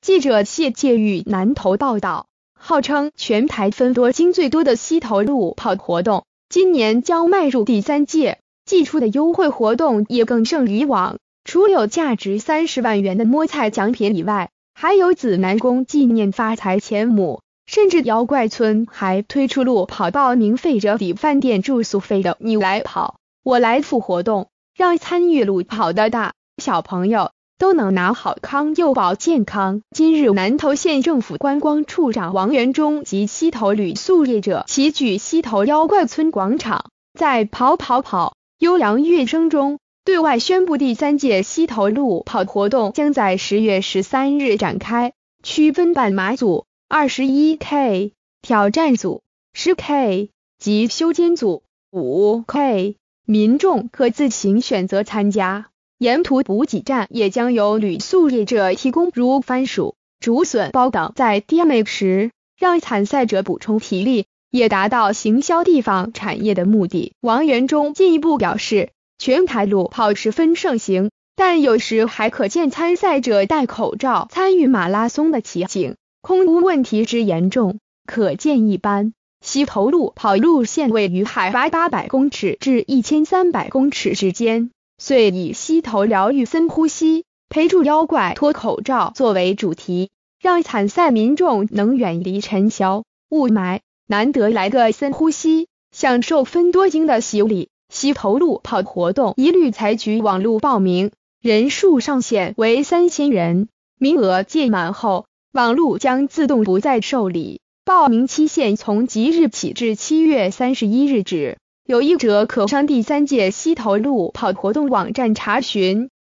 记者谢介于南投报道，号称全台分多金最多的溪头路跑活动，今年将迈入第3届，寄出的优惠活动也更胜以往。除有价值30万元的摸彩奖品以外，还有子南宫纪念发财钱母，甚至妖怪村还推出路跑报名费折抵饭店住宿费的你来跑我来付活动，让参与路跑的大小朋友都能拿好康又保健康。今日南投县政府观光处长王元忠及溪头旅宿业者齐聚溪头妖怪村广场，在跑悠扬乐声中对外宣布第3届溪头路跑活动将在10月13日展开，区分半马组、21K、挑战组、10K 及休间组、5K， 民众可自行选择参加。沿途补给站也将由旅宿业者提供，如番薯、竹笋包等在地美食，让参赛者补充体力，也达到行销地方产业的目的。王元忠进一步表示，全台路跑十分盛行，但有时还可见参赛者戴口罩参与马拉松的奇景，空污问题之严重可见一斑。溪头路跑路线位于海拔800公尺至1300公尺之间，遂以溪头疗愈深呼吸，陪住妖怪脱口罩作为主题，让参赛民众能远离尘嚣雾霾，难得来个深呼吸，享受分多精的洗礼。溪头路跑活动一律采取网络报名，人数上限为3000人，名额届满后，网路将自动不再受理。报名期限从即日起至7月31日止，有意者可上第3届溪头路跑活动网站查询。